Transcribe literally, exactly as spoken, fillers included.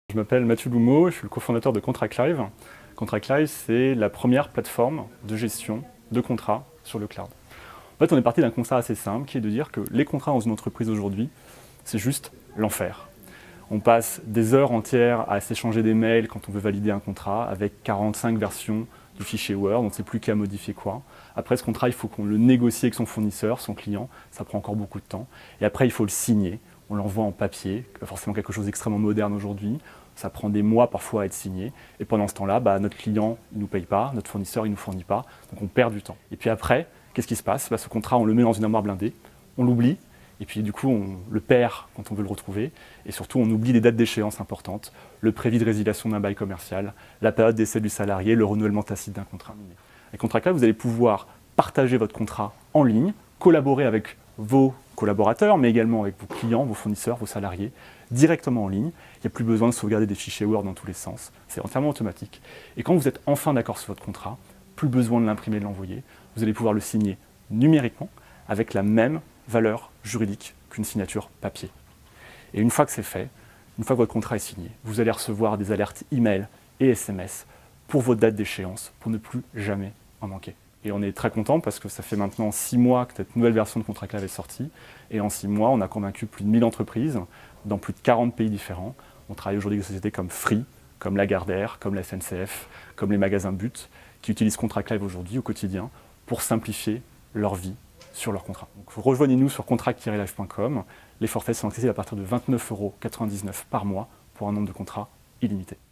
Je m'appelle Mathieu Loumeau, je suis le cofondateur de Contract Live. Contract Live, c'est la première plateforme de gestion de contrats sur le cloud. En fait, on est parti d'un constat assez simple, qui est de dire que les contrats dans une entreprise aujourd'hui, c'est juste l'enfer. On passe des heures entières à s'échanger des mails quand on veut valider un contrat, avec quarante-cinq versions du fichier Word, on ne sait plus qu'à modifier quoi. Après ce contrat, il faut qu'on le négocie avec son fournisseur, son client, ça prend encore beaucoup de temps. Et après, il faut le signer, on l'envoie en papier, forcément quelque chose d'extrêmement moderne aujourd'hui. Ça prend des mois parfois à être signé. Et pendant ce temps-là, bah, notre client ne nous paye pas, notre fournisseur ne nous fournit pas, donc on perd du temps. Et puis après, qu'est-ce qui se passe? Bah, ce contrat, on le met dans une armoire blindée, on l'oublie, et puis du coup, on le perd quand on veut le retrouver. Et surtout, on oublie les dates d'échéance importantes, le préavis de résiliation d'un bail commercial, la période d'essai du salarié, le renouvellement tacite d'un contrat. Avec Contract Live, vous allez pouvoir partager votre contrat en ligne, collaborer avec vos collaborateurs, mais également avec vos clients, vos fournisseurs, vos salariés, directement en ligne. Il n'y a plus besoin de sauvegarder des fichiers Word dans tous les sens. C'est entièrement automatique. Et quand vous êtes enfin d'accord sur votre contrat, plus besoin de l'imprimer et de l'envoyer. Vous allez pouvoir le signer numériquement avec la même valeur juridique qu'une signature papier. Et une fois que c'est fait, une fois que votre contrat est signé, vous allez recevoir des alertes email et S M S pour votre date d'échéance, pour ne plus jamais en manquer. Et on est très content parce que ça fait maintenant six mois que cette nouvelle version de Contract Live est sortie. Et en six mois, on a convaincu plus de mille entreprises dans plus de quarante pays différents. On travaille aujourd'hui avec des sociétés comme Free, comme Lagardère, comme la S N C F, comme les magasins But, qui utilisent Contract Live aujourd'hui au quotidien pour simplifier leur vie sur leur contrat. Donc rejoignez-nous sur contract tiret live point com. Les forfaits sont accessibles à partir de vingt-neuf euros quatre-vingt-dix-neuf par mois pour un nombre de contrats illimité.